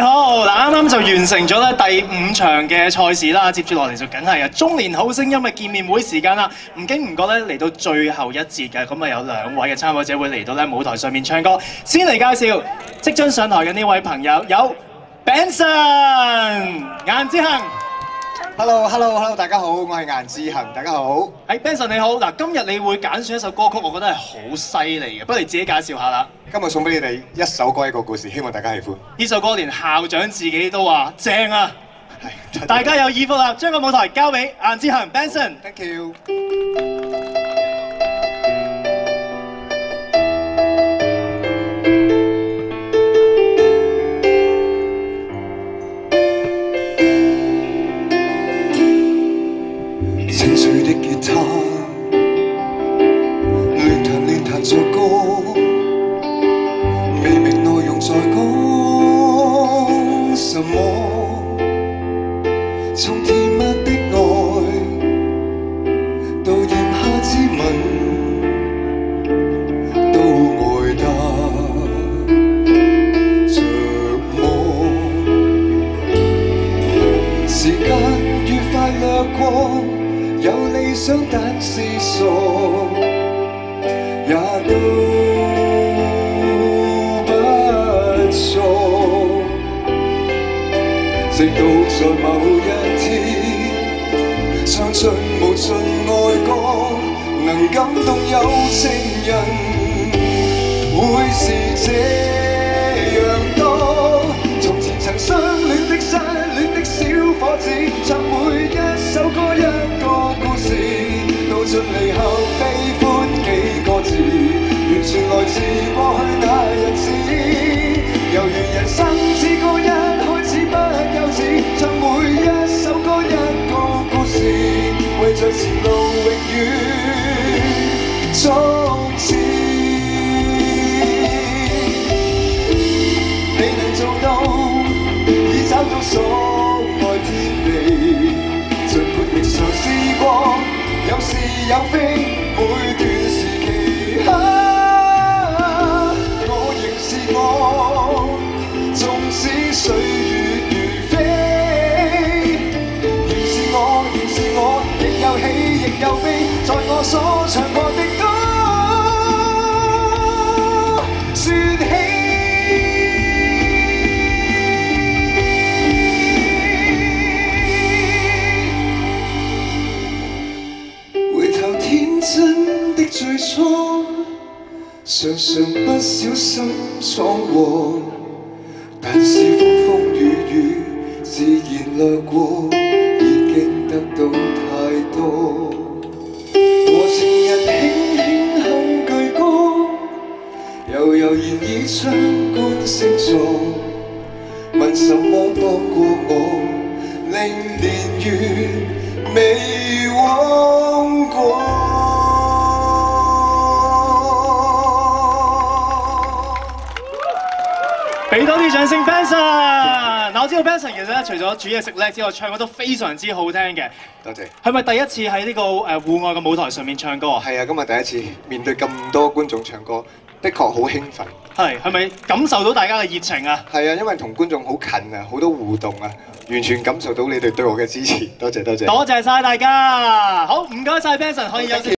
好，嗱啱啱就完成咗咧第5場嘅賽事啦，接住落嚟就梗係中年好聲音嘅見面會時間啦。唔經唔覺咧嚟到最後一節嘅，咁啊有2位嘅參賽者會嚟到咧舞台上面唱歌。先嚟介紹即將上台嘅呢位朋友，有 Benson 顏志恒。 Hello， 大家好，我係顏志恒，大家好。 Benson 你好，嗱今日你會揀選一首歌曲，我覺得係好犀利嘅，不如你自己介紹下啦。 今日送俾你哋一首歌一個故事，希望大家喜歡。 呢首歌連校長自己都話正啊！大家有耳福啦，將個舞台交俾顏志恒 Benson。Thank you。清脆的吉他，亂彈着歌，未明內容在講什麼。從甜蜜的愛到炎夏之吻，都愛得着魔。時間愉快掠過。有理想但是傻，也都不錯。直到在某一天，唱盡無盡愛歌，能感動有情人，會是這樣多。從前曾相戀的失戀的小伙子，唱每一首歌一個故事，到盡離合悲歡幾個字，完全來自過去那日子。猶如人生只歌一開始不幼稚，唱每一首歌一個故事，為着前路永遠衝刺。你能做到，已找到所愛天地。盡管亦嘗試過，有是有非，每段時期。我仍是我，縱使歲月如飛。仍是我，亦有喜亦有悲，在我所唱過的歌，説起。真的最初，常常不小心闖禍，但是風風雨雨自然掠過，已經得到太多。和情人輕輕哼句歌，悠悠然已唱觀星座，問什麼幫過我，令年月未枉過。 俾多啲掌聲 Benson！ 嗱，我知道 Benson 其實咧，除咗煮嘢食叻之外，唱歌都非常之好聽嘅。 多謝。 係咪第一次喺呢個戶外嘅舞台上面唱歌啊？ 係啊，今日第一次面對咁多觀眾唱歌，的確好興奮。 係咪感受到大家嘅熱情啊？ 係啊，因為同觀眾好近啊，好多互動啊，完全感受到你哋對我嘅支持。多謝。多謝晒大家。好，唔該晒 Benson，可以休息。